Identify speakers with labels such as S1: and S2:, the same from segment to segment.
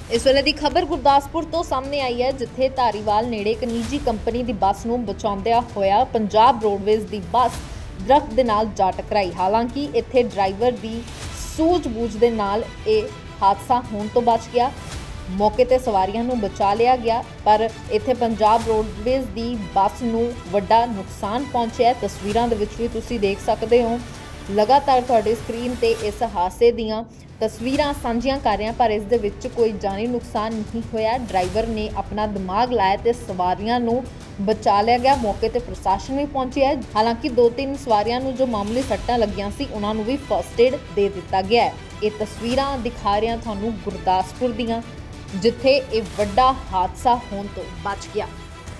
S1: इस वेले की खबर गुरदासपुर तो सामने आई है, जिथे धारीवाल नेड़े एक निजी कंपनी की बस नूं बचाउंदिआं होया पंजाब रोडवेज की बस दरख्त दे नाल जा टकराई। हालांकि इत्थे ड्राइवर की सूझ-बूझ दे नाल यह हादसा होने तो बच गया। मौके ते सवारियां नूं बचा लिया गया, पर इत्थे पंजाब रोडवेज की बस नूं वड्डा नुकसान पहुंचिआ। तस्वीरां दे विच वी तुसीं देख सकदे हो। लगातार तुहाडी स्क्रीन ते इस हादसे दीआं तस्वीरां साझियां कर रहे हैं, पर इस दे विच कोई जानी नुकसान नहीं होया। ड्राइवर ने अपना दिमाग लाया ते सवारियां नूं बचा लिया गया। मौके ते प्रशासन भी पहुंचिआ है। हालांकि 2-3 सवारियां नूं जो मामूली सट्टां लगियां सी, उन्हां नूं भी फर्स्ट एड दे दिता गया है। ये तस्वीरां दिखा रहे हैं तुहानूं गुरदासपुर दीआं, जिथे ये वड्डा हादसा होने तो बच गया।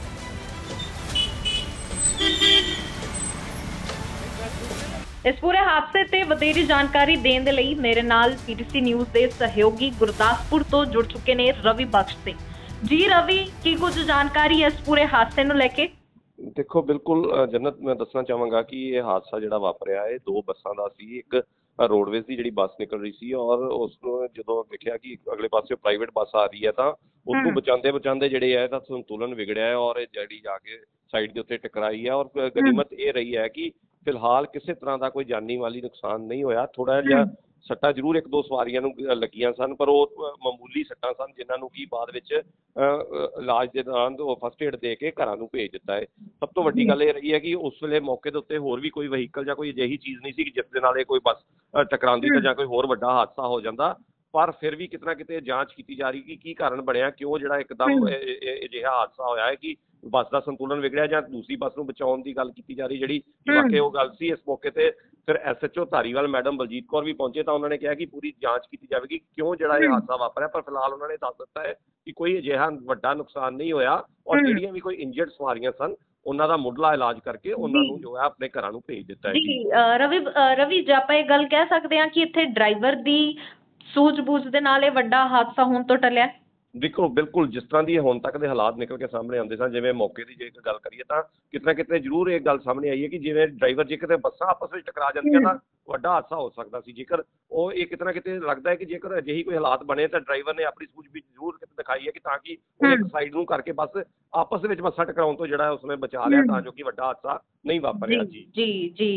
S1: इस पूरे हादसे ते वधेरी जानकारी देने दे लई मेरे नाल पीटीसी न्यूज़ दे सहयोगी गुरदासपुर तो जुड़ चुके ने रवि बख्श सिंह जी। रवि, की कुछ जानकारी है इस पूरे हादसे नूं लेके?
S2: देखो, बिल्कुल जन्नत, मैं दसना चाहांगा कि ये हादसा जिहड़ा वापरिया है, दो बसां दा सी। एक रोडवेज की जिहड़ी बस निकल रही सी और उसनूं जदों देखिया कि अगले पासे प्राइवेट बस आ रही है, तां उसनूं बचांदे बचांदे जिहड़े है तां संतुलन विगड़िया है और जिहड़ी जाके साइड के उत्ते टकराई है। और गनीमत ये रही है कि फिलहाल किसी तरह का कोई जानी माली नुकसान नहीं होया। थोड़ा जिहा सट्टां जरूर एक दो सवारियां नूं लगियां सन, पर वो मामूली सट्टां सन, जिन्हां नूं कि बाद विच इलाज के दौरान फस्ट एड दे के घरां नूं भेज दिता है। सब तो वड्डी गल ये रही है कि उस वेले मौके के उत्ते होर भी कोई वहीकल जां कोई अजिही चीज़ नहीं सी कि जिस दे नाल कोई बस टकरांदी तां जां कोई होर वड्डा हादसा हो जांदा। पर फिर भी कितना किते जांच की जा रही कि की कारण बनया, क्यों जिहड़ा एकदम अजिहा हादसा होया है कि बस का संतुलन विगड़िया जां दूसरी बस नूं बचाउण दी गल कीती जा रही, जिहड़ी वाकई वो गल सी। इस मौके ते फिर SHO धारीवाल मैडम बलजीत कौर भी पहुंचे, तो उन्होंने कहा कि पूरी जांच की जाएगी क्यों जिहड़ा ये हादसा वापरिया। पर फिलहाल उन्होंने दस दिता है कि कोई अजिहा वड्डा नुकसान नहीं होया और जिहड़ियां भी कोई इंजर्ड सवारियां सन, उन्हां दा मुढ़ला इलाज करके उन्हां नूं जो है अपने घरां नूं भेज दिता है।
S1: जी रवि जी, आपां इह गल कह सकते हैं कि इत्थे ड्राइवर दी सूझ-बूझ दे नाल इह वड्डा हादसा होण तो टलिया?
S2: देखो, बिल्कुल जिस तरह की हुण तक के हालात निकल के सामने आते सन, जिवें मौके की जे गल करिए तो कितना कितने जरूर एक गल सामने आई है कि जिवें ड्राइवर जे किते बसां आपस में टकरा जांदियां तां वड्डा हादसा हो सकता सी। जेकर वो ये कितना किते लगता है कि जेकर अजिही कोई हालात बने तो ड्राइवर ने अपनी सूझबूझ जरूर दिखाई है कि ताकि वो एक साइड नूं करके बस आपस में बसां टकराउण तो जिहड़ा उसने बचा लिया, तां जो कि वड्डा हादसा नहीं वापरिया। जी
S1: जी जी।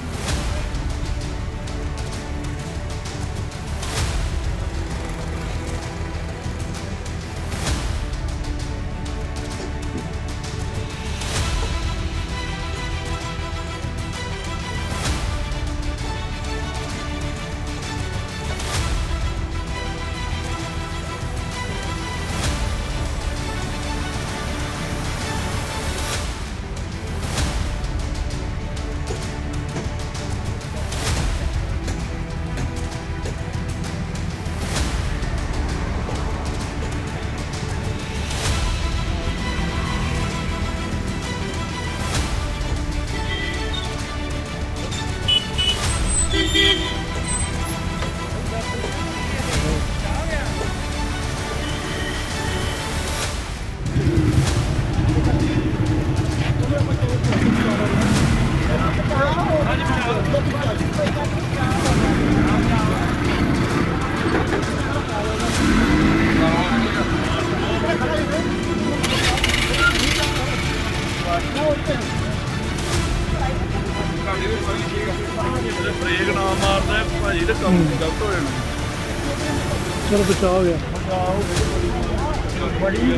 S3: ब्रेक ना मारदा भाजी तो कम गलत हो जाना। चलो बचाव हो गया। बड़ी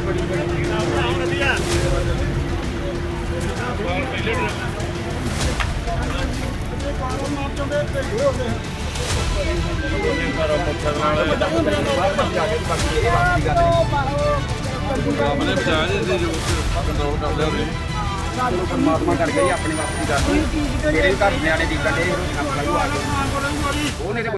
S3: कंट्रोल कर लिया परमात्मा करके ही अपनी वापसी कर घर नियाने दी